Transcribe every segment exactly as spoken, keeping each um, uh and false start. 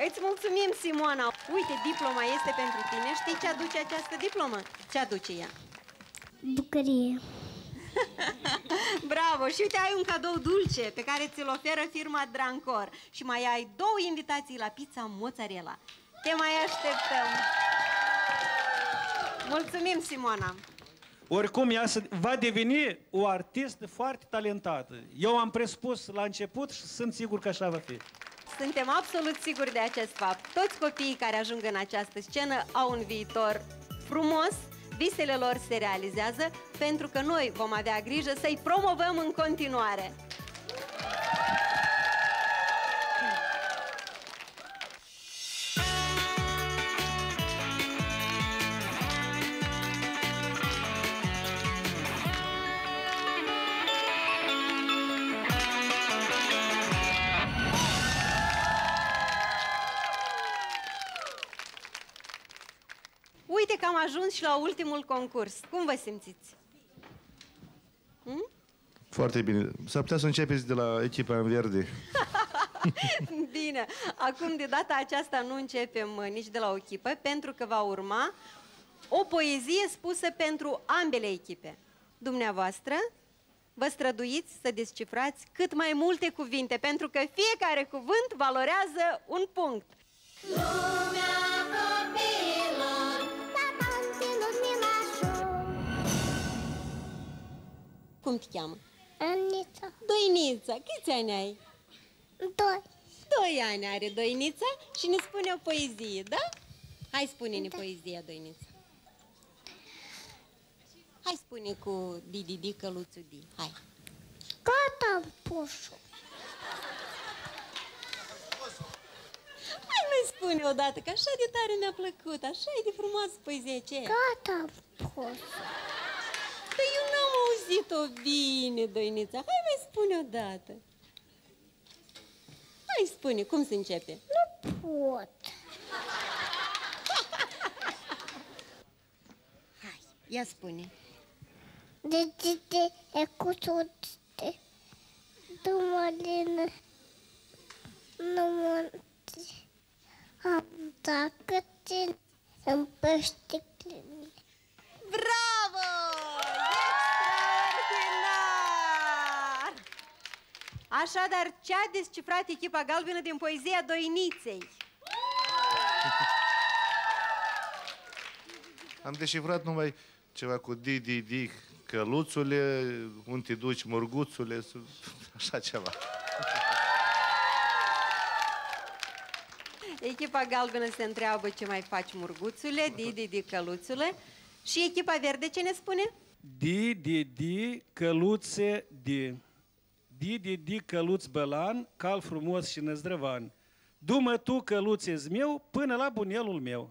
Îți mulțumim, Simona. Uite, diploma este pentru tine. Știi ce aduce această diplomă? Ce aduce ea? Bucurie. Bravo! Și uite, ai un cadou dulce pe care ți-l oferă firma Drancor. Și mai ai două invitații la pizza mozzarella. Te mai așteptăm! Mulțumim, Simona! Oricum, ea va deveni o artistă foarte talentată. Eu am presupus la început și sunt sigur că așa va fi. Suntem absolut siguri de acest fapt. Toți copiii care ajung în această scenă au un viitor frumos, visele lor se realizează, pentru că noi vom avea grijă să-i promovăm în continuare. Uite că am ajuns și la ultimul concurs. Cum vă simțiți? Hmm? Foarte bine. S-ar putea să începeți de la echipa în verde. Bine. Acum, de data aceasta, nu începem nici de la o echipă, pentru că va urma o poezie spusă pentru ambele echipe. Dumneavoastră vă străduiți să descifrați cât mai multe cuvinte, pentru că fiecare cuvânt valorează un punct. Lumea copilor, cum te cheamă? Anița. Doinița. Câți ani ai? Doi. Doi ani are Doinița și ne spune o poezie, da? Hai, spune-ne da. Poezia, Doinița. Hai, spune cu Didi, căluțul Di. Hai. Gata, pușu. Hai, mai spune odată, că așa de tare mi-a plăcut, așa e de frumoasă poezia aceea. Gata, pușu. Că eu n-am auzit-o bine, Doinița. Hai, mai spune odată. Hai, spune, cum se începe? Nu pot. Hai, ia spune. De de de ecuțul de dumolină nu mă am dacă țin în pășticline. Bravo! Extraordinar! Așadar, ce a descifrat echipa galbenă din poezia Doiniței? Am deșifrat numai ceva cu di, di, di, căluțule, unde te duci, murguțule, așa ceva. Echipa galbenă se întreabă ce mai faci, murguțule, di, di, di, căluțule. Și echipa verde ce ne spune? Di, di, di, căluțe, di. Di, di, di, căluț bălan, cal frumos și năzdrăvan. Du-mă tu, căluțe-z meu, până la bunelul meu.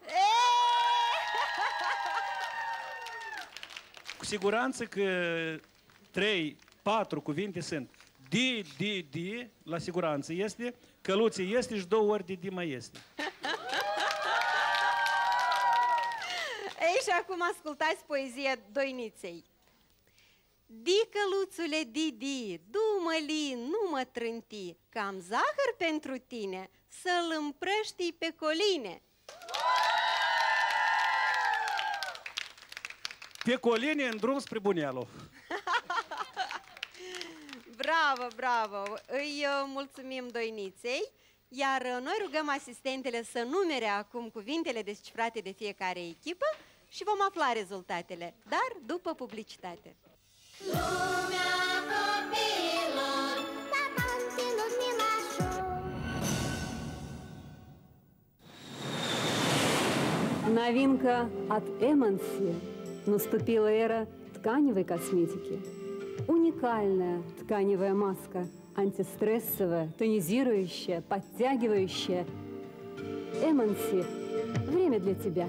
Cu siguranță că trei, patru cuvinte sunt. Di, di, di, la siguranță este, căluțe este și două ori de di mai este. Ei, și acum ascultați poezia Doiniței. Di, căluțule, di, di, du-mă-li, nu mă trânti, că am zahăr pentru tine, să-l împrăștii pe coline. Pe coline în drum spre Bunelu. Bravo, bravo! Îi uh, mulțumim Doiniței, iar uh, noi rugăm asistentele să numere acum cuvintele descifrate de fiecare echipă și vom afla rezultatele, dar după publicitate. Lumea copilor, Новинка от Эмонси. Наступила эра тканевой косметики. Уникальная тканевая маска, антистрессовая, тонизирующая, подтягивающая. Эмонси. Время для тебя.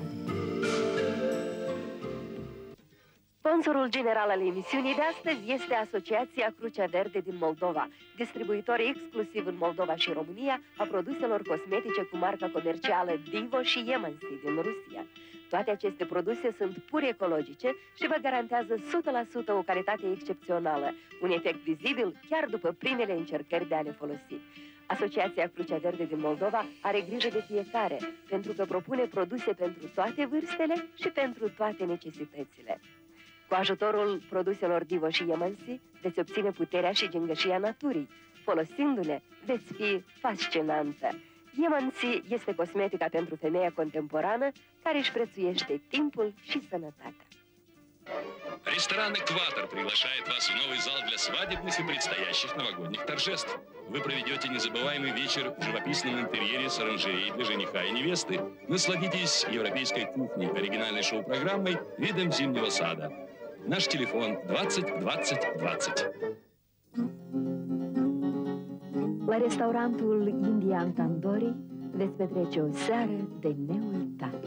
Sponsorul general al emisiunii de astăzi este Asociația Crucea Verde din Moldova, distribuitor exclusiv în Moldova și România a produselor cosmetice cu marca comercială Divo și Emmonsi din Rusia. Toate aceste produse sunt pur ecologice și vă garantează o sută la sută o calitate excepțională, un efect vizibil chiar după primele încercări de a le folosi. Asociația Crucea Verde din Moldova are grijă de fiecare, pentru că propune produse pentru toate vârstele și pentru toate necesitățile. Cu ajutorul produselor Divo și Iemansi veți obține puterea și gingășia naturii. Folosindu-le, veți fi fascinantă. Iemansi este cosmetica pentru femeia contemporană care își prețuiește timpul și sănătatea. Ресторан «Экватор» приглашает вас в новый зал для свадебных и предстоящих новогодних торжеств. Вы проведете незабываемый вечер в живописном интерьере с оранжереей для жениха и невесты. Насладитесь европейской кухней, оригинальной шоу-программой, видом зимнего сада. Наш телефон двадцать двадцать двадцать. La restaurantul Indian Tandoori veți petrece o seară de neuitat.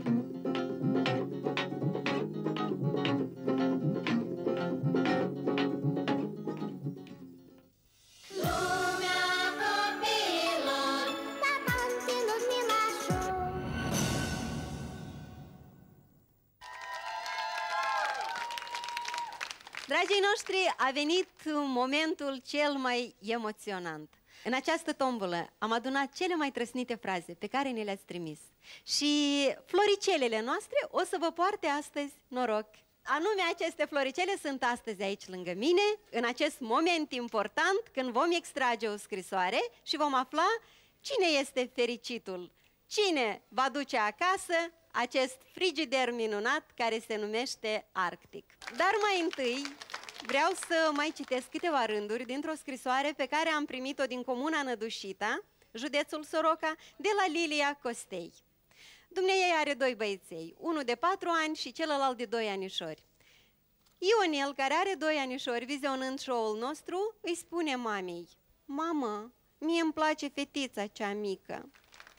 Dragii noștri, a venit momentul cel mai emoționant. În această tombolă am adunat cele mai trăsnite fraze pe care ne le-ați trimis. Și floricelele noastre o să vă poarte astăzi noroc. Anume, aceste floricele sunt astăzi aici lângă mine, în acest moment important, când vom extrage o scrisoare și vom afla cine este fericitul, cine va duce acasă acest frigider minunat care se numește Arctic. Dar mai întâi vreau să mai citesc câteva rânduri dintr-o scrisoare pe care am primit-o din comuna Nădușita, județul Soroca, de la Lilia Costei. Dumnezeu are doi băieței, unul de patru ani și celălalt de doi anișori. Ionel, care are doi anișori, vizionând show-ul nostru, îi spune mamei: Mamă, mie îmi place fetița cea mică.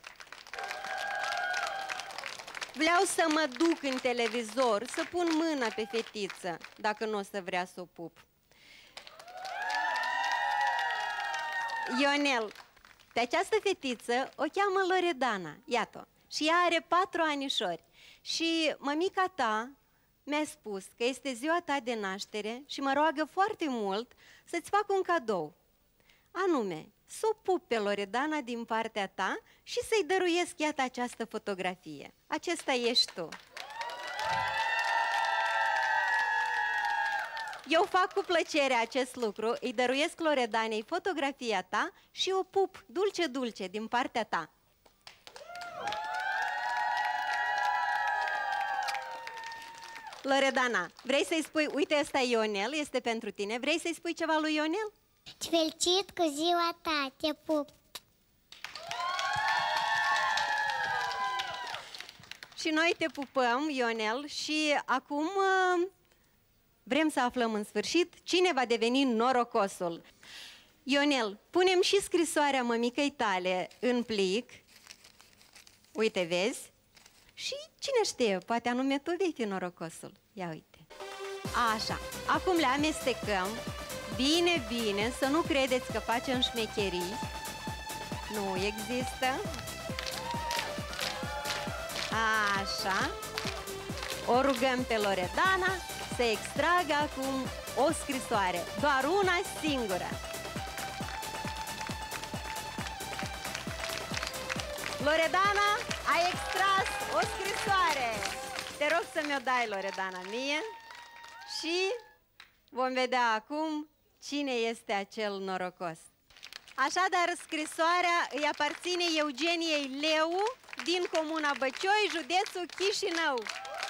Vreau să mă duc în televizor, să pun mâna pe fetiță, dacă nu o să vrea să o pup. Ionel, pe această fetiță o cheamă Loredana, iată, și ea are patru anișori. Și mămica ta mi-a spus că este ziua ta de naștere și mă roagă foarte mult să-ți fac un cadou. Anume, să o pup pe Loredana din partea ta și să-i dăruiesc, iată, această fotografie. Acesta ești tu. Eu fac cu plăcere acest lucru, îi dăruiesc Loredanei fotografia ta și o pup dulce-dulce din partea ta. Loredana, vrei să-i spui, uite, ăsta e Ionel, este pentru tine, vrei să-i spui ceva lui Ionel? Felicit cu ziua ta, te pup! Și noi te pupăm, Ionel, și acum vrem să aflăm în sfârșit cine va deveni norocosul. Ionel, punem și scrisoarea mămicăi tale în plic. Uite, vezi? Și cine știe, poate anume tu vei fi norocosul. Ia uite. Așa, acum le amestecăm. Bine, bine, să nu credeți că facem șmecherii. Nu există. Așa. O rugăm pe Loredana să extragă acum o scrisoare. Doar una singură. Loredana, ai extras o scrisoare. Te rog să mi-o dai, Loredana, mie. Și vom vedea acum cine este acel norocos. Așadar, scrisoarea îi aparține Eugeniei Leu din comuna Băcioi, județul Chișinău.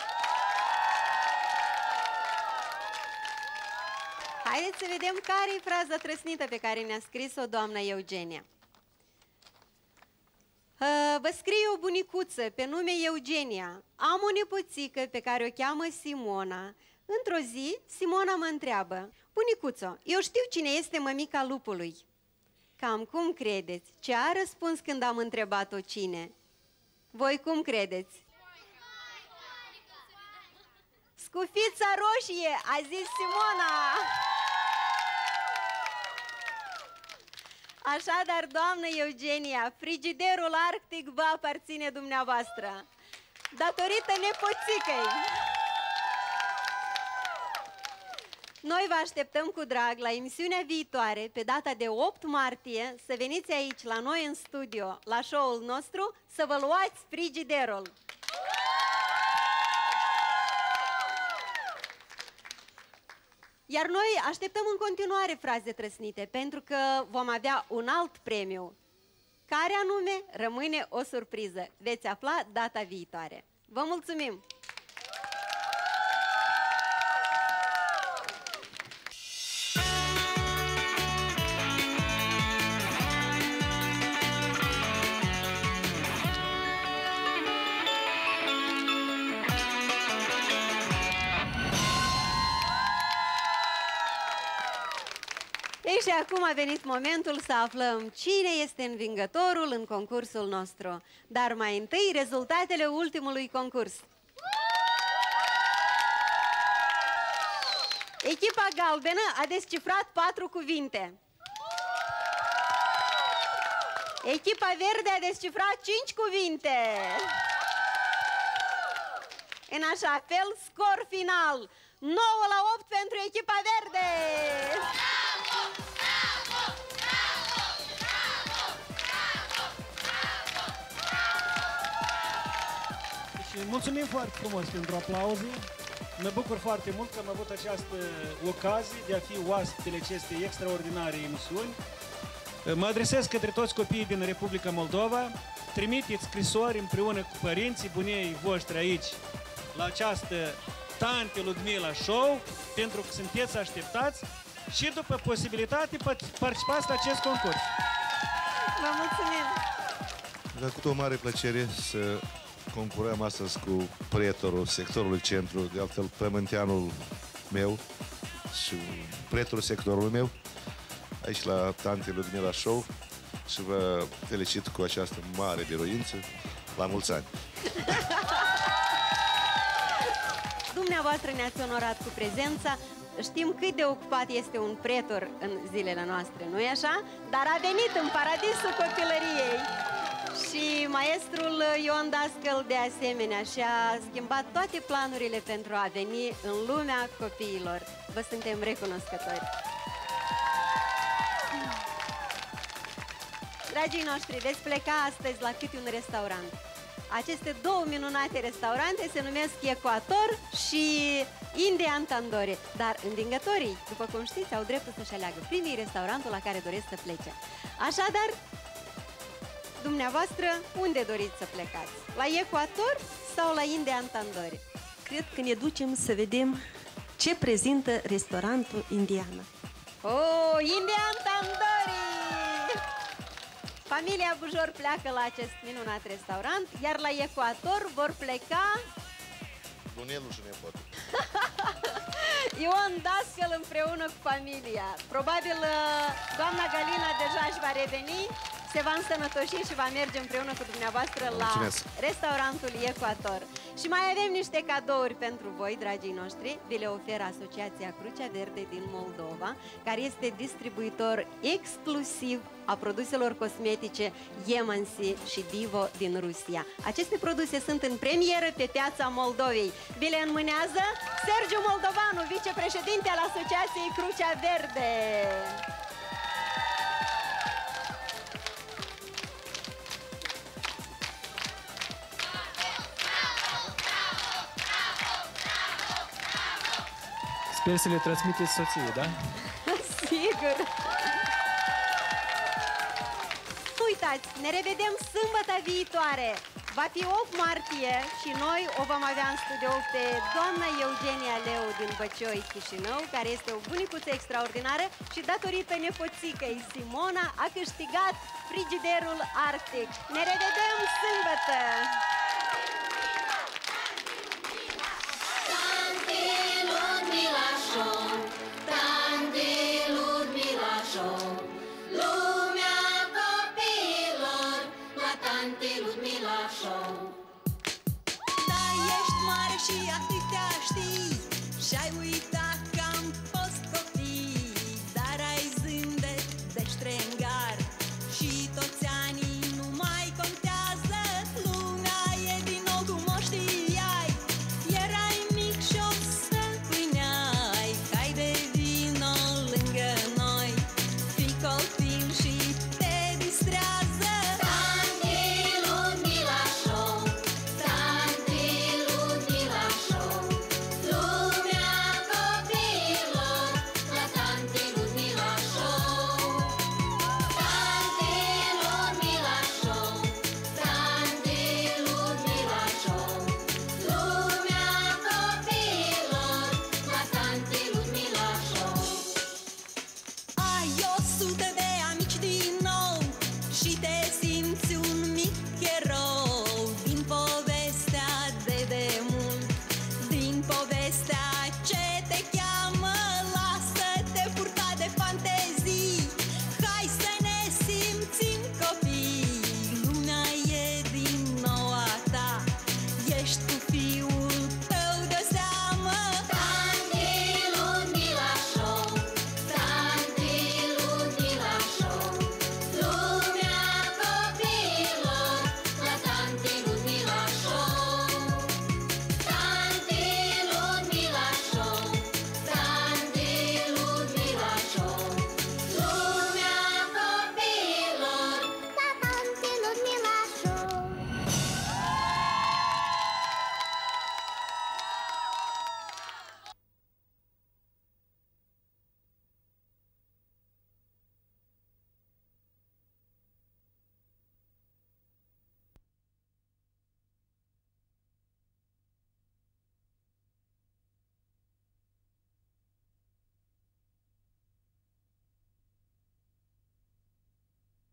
Haideți să vedem care e fraza trăsnită pe care ne-a scris-o doamna Eugenia. Vă scriu o bunicuță pe nume Eugenia. Am o nepoțică pe care o cheamă Simona. Într-o zi, Simona mă întreabă: Bunicuțo, eu știu cine este mămica lupului. Cam cum credeți? Ce a răspuns când am întrebat-o cine? Voi cum credeți? Scufița roșie, a zis Simona! Așadar, doamnă Eugenia, frigiderul Arctic vă aparține dumneavoastră, datorită nepoțicăi. Noi vă așteptăm cu drag la emisiunea viitoare, pe data de opt martie, să veniți aici la noi în studio, la show-ul nostru, să vă luați frigiderul. Iar noi așteptăm în continuare fraze trăsnite, pentru că vom avea un alt premiu. Care anume rămâne o surpriză. Veți afla data viitoare. Vă mulțumim! Ei, și acum a venit momentul să aflăm cine este învingătorul în concursul nostru. Dar mai întâi, rezultatele ultimului concurs. Echipa galbenă a descifrat patru cuvinte. Echipa verde a descifrat cinci cuvinte. În așa fel, scor final, nouă la opt pentru echipa verde. Și mulțumim foarte frumos pentru aplauze. Mă bucur foarte mult că am avut această ocazie de a fi oaspetele acestei extraordinare emisiuni. Mă adresez către toți copiii din Republica Moldova. Trimiteți scrisori împreună cu părinții bunei voștri aici la această Tante Ludmila Show, pentru că sunteți așteptați și după posibilitate participați la acest concurs. Vă mulțumim! Mi-a făcut o mare plăcere să concurăm astăzi cu prietorul sectorului centru, de altfel pământeanul meu și prietorul sectorului meu, aici la Tante Ludmila Show, și vă felicit cu această mare biruință. La mulți ani! Dumneavoastră ne-ați onorat cu prezența. Știm cât de ocupat este un pretor în zilele noastre, nu-i așa? Dar a venit în paradisul copilăriei. Și maestrul Ion Dascăl de asemenea și-a schimbat toate planurile pentru a veni în lumea copiilor. Vă suntem recunoscători. Dragii noștri, veți pleca astăzi la câte un restaurant. Aceste două minunate restaurante se numesc Ecuator și Indian Tandoori. Dar învingătorii, după cum știți, au dreptul să-și aleagă primii restaurantul la care doresc să plece. Așadar, dumneavoastră, unde doriți să plecați? La Ecuator sau la Indian Tandoori? Cred că ne ducem să vedem ce prezintă restaurantul indian. Oh, Indian Tandoori! Familia Bujor pleacă la acest minunat restaurant, iar la Ecuator vor pleca... Bunelul și nepotul. Ion Dascăl împreună cu familia. Probabil doamna Galina deja își va reveni, se va însănătoși și va merge împreună cu dumneavoastră la restaurantul Ecuator. Și mai avem niște cadouri pentru voi, dragii noștri. Vi le oferă Asociația Crucea Verde din Moldova, care este distribuitor exclusiv a produselor cosmetice Yemansi și Divo din Rusia. Aceste produse sunt în premieră pe piața Moldovei. Vi le înmânează Sergiu Moldovanu, vicepreședinte al Asociației Crucea Verde. Sper să le transmiteți soției, da? Sigur! Uitați, ne revedem sâmbătă viitoare! Va fi opt martie și noi o vom avea în studio pe doamna Eugenia Leu din Băcioi, Chișinău, care este o bunicuță extraordinară și datorită nepoțicăi Simona a câștigat frigiderul Arctic. Ne revedem sâmbătă! Da, ești mare și atâtea știi și-ai uitat